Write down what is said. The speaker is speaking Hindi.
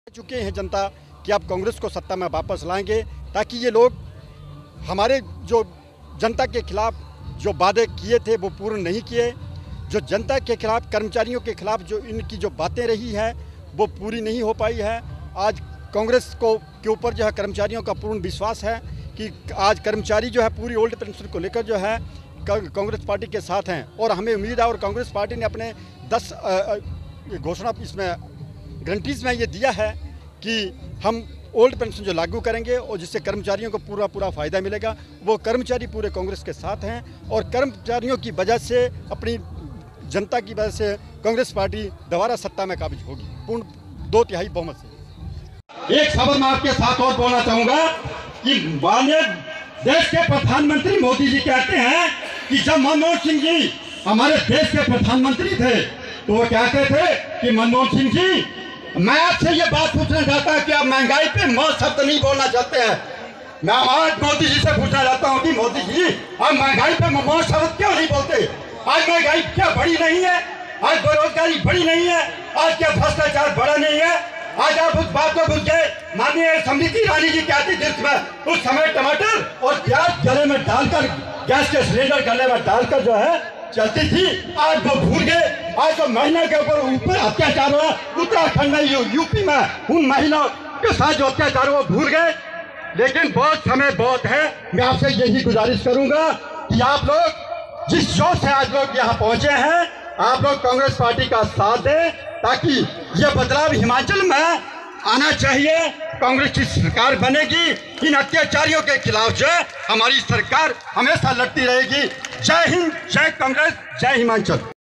चुके हैं जनता कि आप कांग्रेस को सत्ता में वापस लाएंगे, ताकि ये लोग हमारे जो जनता के खिलाफ जो वादे किए थे वो पूर्ण नहीं किए, जो जनता के खिलाफ, कर्मचारियों के खिलाफ जो इनकी जो बातें रही है वो पूरी नहीं हो पाई है। आज कांग्रेस को के ऊपर जो है कर्मचारियों का पूर्ण विश्वास है कि आज कर्मचारी जो है पूरी ओल्ड पेंशन को लेकर जो है कांग्रेस पार्टी के साथ हैं, और हमें उम्मीद है, और कांग्रेस पार्टी ने अपने 10 घोषणा इसमें गारंटीज में ये दिया है कि हम ओल्ड पेंशन जो लागू करेंगे और जिससे कर्मचारियों को पूरा फ़ायदा मिलेगा। वो कर्मचारी पूरे कांग्रेस के साथ हैं और कर्मचारियों की वजह से, अपनी जनता की वजह से कांग्रेस पार्टी दोबारा सत्ता में काबिज होगी पूर्ण 2/3 बहुमत से। एक खबर मैं आपके साथ और बोलना चाहूंगा कि माननीय देश के प्रधानमंत्री मोदी जी कहते हैं कि जब मनमोहन सिंह जी हमारे देश के प्रधानमंत्री थे तो वो कहते थे कि मनमोहन सिंह जी, मैं आपसे ये बात पूछना चाहता हूँ कि आप महंगाई पे मौत शब्द नहीं बोलना चाहते हैं। मैं आज मोदी जी से पूछना चाहता हूँ कि मोदी जी, आप महंगाई पे मौत शब्द क्यों नहीं बोलते? आज महंगाई क्या बढ़ी नहीं है? आज बेरोजगारी बढ़ी नहीं है? आज क्या भ्रष्टाचार बढ़ा नहीं है? आज आप उस बात को भूल के, माननीय स्मृति ईरानी जी कहती जिसमें उस समय टमाटर और प्याज गले में डालकर, गैस के सिलेंडर गले में डालकर जो है चलती थी, आज वो भूल गए। आज तो महिला के ऊपर अत्याचार हुआ उत्तराखंड में, यूपी में उन महिलाओं के साथ जो अत्याचार हुआ भूल गए। लेकिन बहुत समय बहुत है, मैं आपसे यही गुजारिश करूंगा कि आप लोग जिस जोश से आज लोग यहाँ पहुंचे हैं, आप लोग कांग्रेस पार्टी का साथ दें ताकि ये बदलाव हिमाचल में आना चाहिए। कांग्रेस की सरकार बनेगी, इन अत्याचारियों के खिलाफ जो है हमारी सरकार हमेशा लड़ती रहेगी। जय हिंद, जय कांग्रेस, जय हिमाचल।